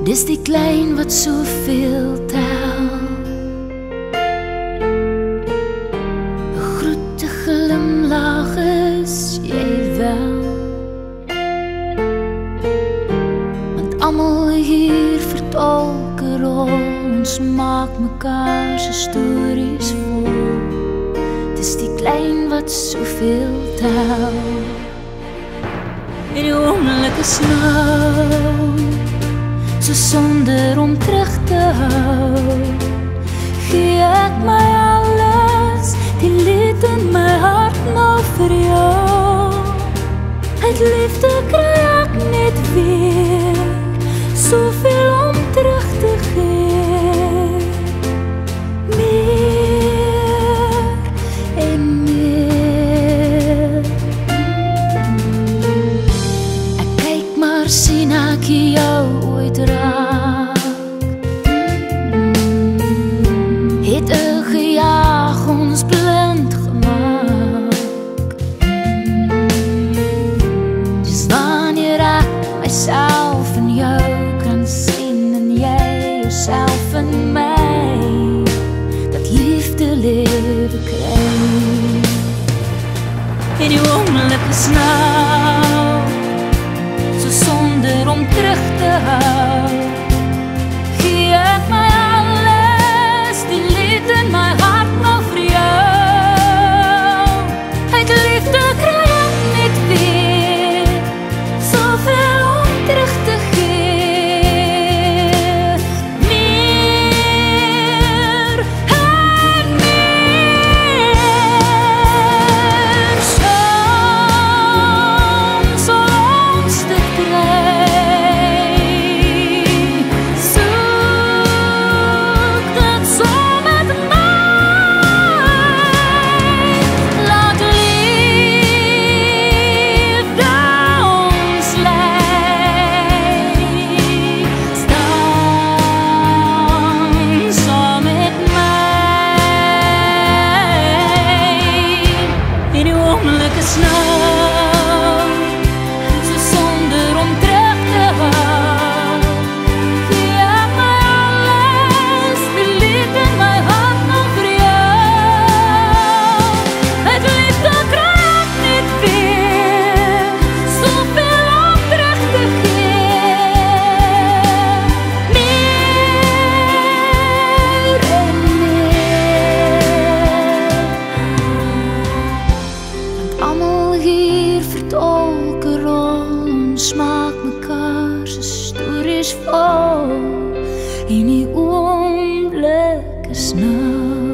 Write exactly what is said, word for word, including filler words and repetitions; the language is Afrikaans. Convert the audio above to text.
Dis die klein wat soveel tel. 'n groete glimlag is jy wel, want almal hier vertolk 'n rol. Ons maak mekaar se stories vol. Dis die klein wat soveel tel. En die oomblik is nou, so sonder om terug te hou, gee ek my alles, die lied in my hart nou vir jou. Uit liefde kry ek net weer soveel om terug te gee. Meer en meer. Ek kyk maar sien ek jou ooit raak. Het 'n gejaag ons blind gemaak. Dis wanneer ek myself in jou kan sien en jy jouself in my, dat liefde lewe kry. En die oomblik is nou, so sonder om terug te hou, gee ek my alles, die lied in my hart nou vir jou. Uit liefde kry ek net weer soveel om terug te gee. Meer en meer. Soms sal ons dit kry. Soek dit saam met my. Laat liefde ons lei. Staan saam met my. En die oomblik is nou, so sonder om terug te hou, gee ek my alles, die lied in my hart nou vir jou. Uit liefde kry ek net weer soveel om terug te gee. Meer en meer. Want almal hier vertolk 'n rol. Ons maak mekaar se stories vol. En die oomblik is nou.